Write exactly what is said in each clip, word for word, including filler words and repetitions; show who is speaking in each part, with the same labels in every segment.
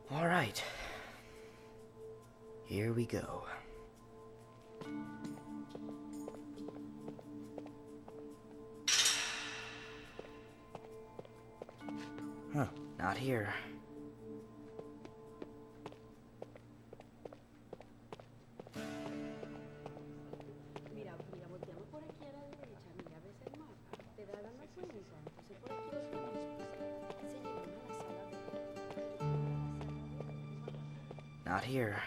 Speaker 1: All right. Here we go. Huh, not here. Not here.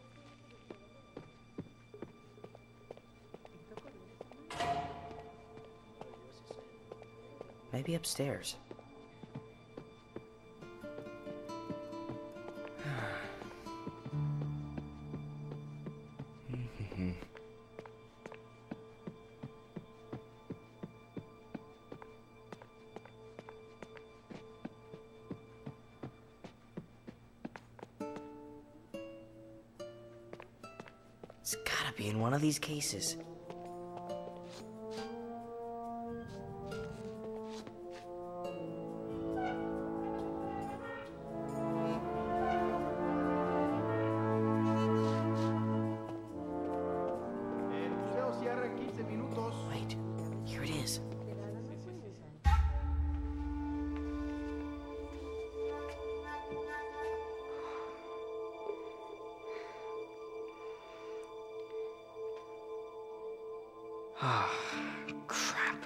Speaker 1: Maybe upstairs. It's gotta be in one of these cases. Wait, here it is. Ah, crap.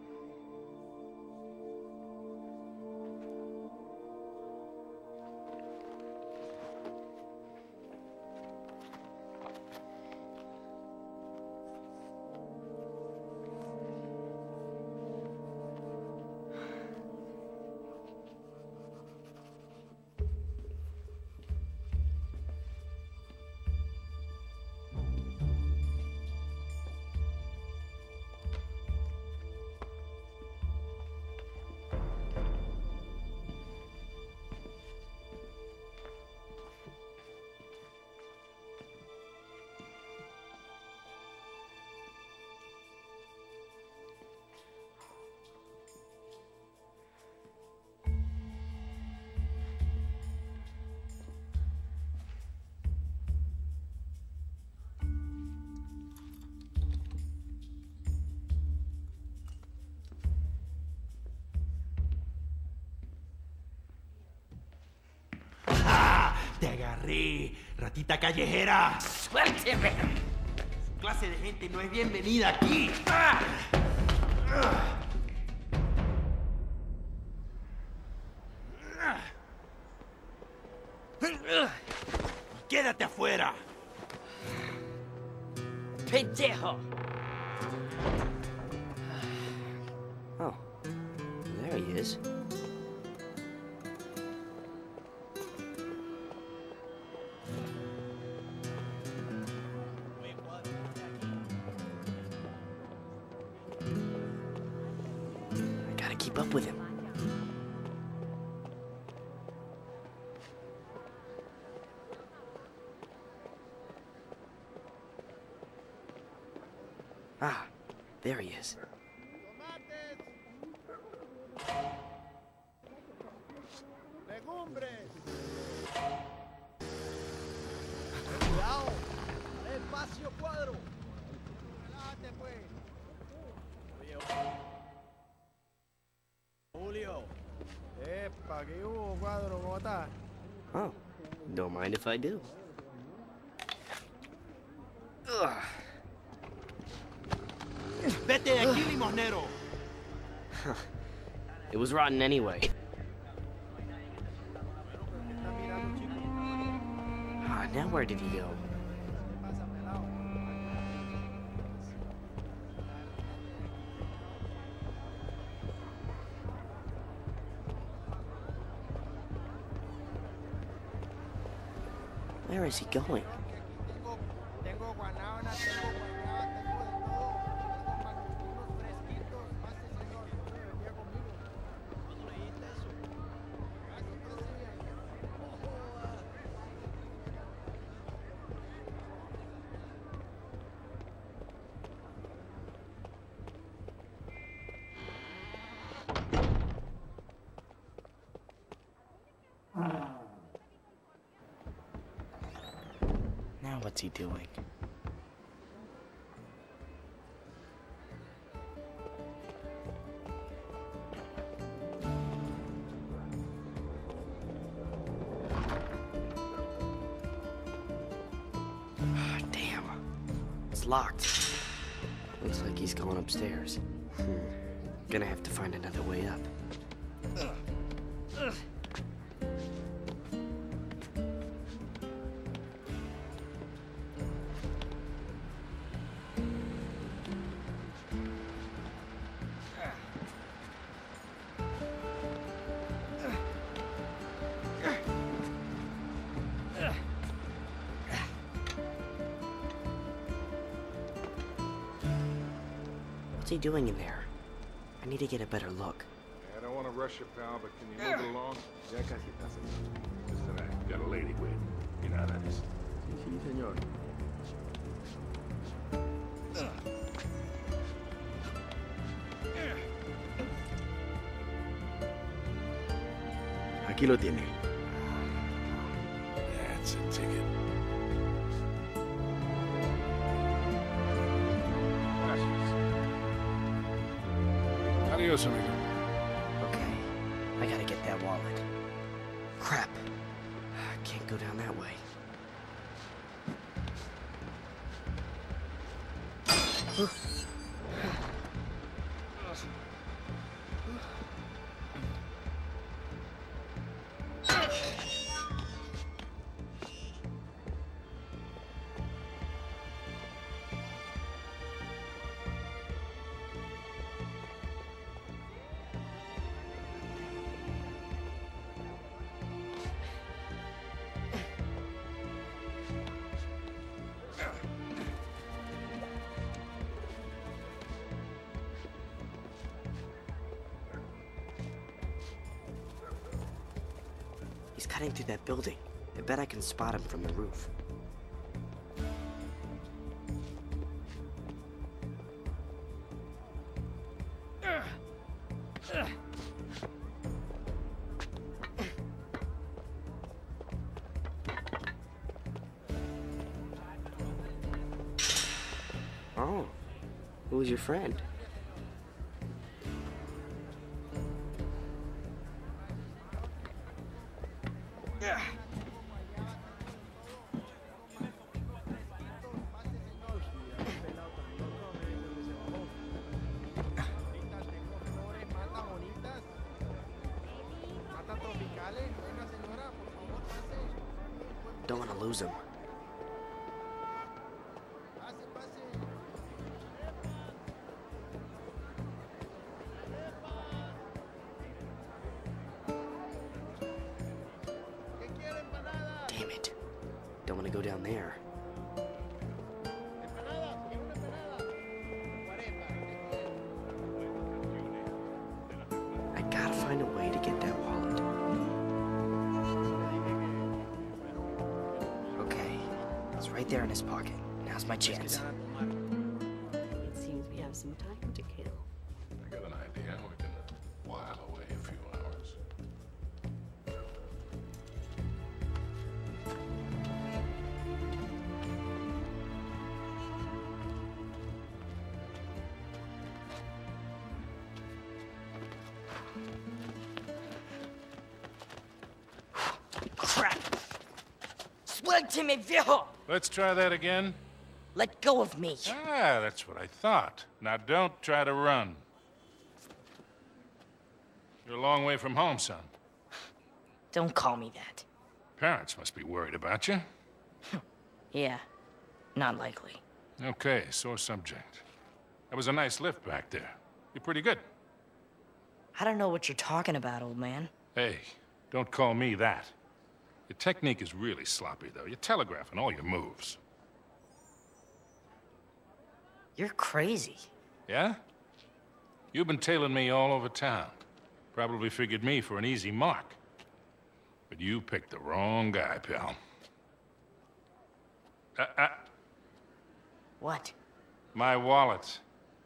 Speaker 2: ¡Te agarré, ratita callejera!
Speaker 1: ¡Suélteme!
Speaker 2: Su clase de gente no es bienvenida aquí. ¡Ah! ¡Ah! ¡Quédate afuera!
Speaker 1: ¡Pendejo! Oh, there he is. Keep up with him. Ah, there he is.
Speaker 3: Legumbres. Cuidado. Espacio cuadro. Relájate, pues. Julio. Epa, ¿qué hubo, cuadro? ¿Cómo estás?
Speaker 1: Oh, don't mind if I do. Ugh.
Speaker 2: ¡Vete de aquí, limosnero!
Speaker 1: It was rotten anyway. Ah, now where did he go? Where is he going? What's he doing? Damn. It's locked. Looks like he's going upstairs. Hmm. Gonna have to find another way up. What's he doing in there? I need to get a better look.
Speaker 3: I don't want to rush you, pal, but can you move it along?
Speaker 4: Ya casi está, señor. Just that I got a lady waiting. You know how that is. Sí, sí, señor. Aquí lo tiene.
Speaker 3: That's a ticket. Adios, amigo.
Speaker 1: Okay, I gotta get that wallet. Crap. Can't go down that way. He's cutting through that building. I bet I can spot him from the roof. Oh, who's your friend? Don't want to lose him. Damn it. Don't want to go down there. I gotta find a way to get that wallet. Okay, it's right there in his pocket. Now's my chance.
Speaker 5: It seems we have some time to kill.
Speaker 3: I got an idea. We can while away a few hours.
Speaker 6: Crap! Suélteme, viejo!
Speaker 3: Let's try that again.
Speaker 6: Let go of me.
Speaker 3: Ah, that's what I thought. Now don't try to run. You're a long way from home, son.
Speaker 6: Don't call me that.
Speaker 3: Parents must be worried about you.
Speaker 6: Yeah, not likely.
Speaker 3: Okay, sore subject. That was a nice lift back there. You're pretty good.
Speaker 6: I don't know what you're talking about, old man.
Speaker 3: Hey, don't call me that. Your technique is really sloppy, though. You're telegraphing all your moves.
Speaker 6: You're crazy.
Speaker 3: Yeah? You've been tailing me all over town. Probably figured me for an easy mark. But you picked the wrong guy, pal. Uh, uh,
Speaker 6: What?
Speaker 3: my wallet.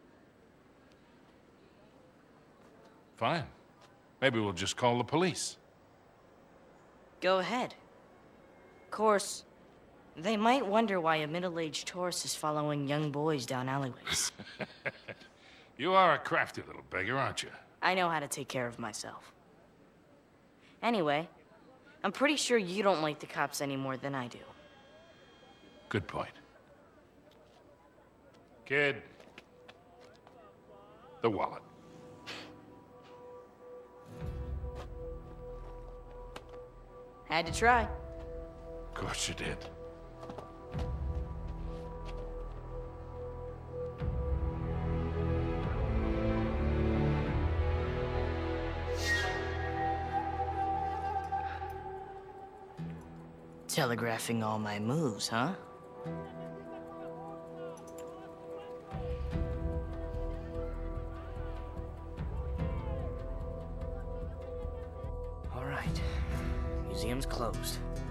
Speaker 3: Fine. Maybe we'll just call the police.
Speaker 6: Go ahead. Of course, They might wonder why a middle-aged tourist is following young boys down alleyways.
Speaker 3: You are a crafty little beggar, aren't you?
Speaker 6: I know how to take care of myself. Anyway, I'm pretty sure you don't like the cops any more than I do.
Speaker 3: Good point. Kid. The wallet.
Speaker 6: Had to try.
Speaker 3: Of course you did.
Speaker 6: Telegraphing all my moves, huh? All right. Museum's closed.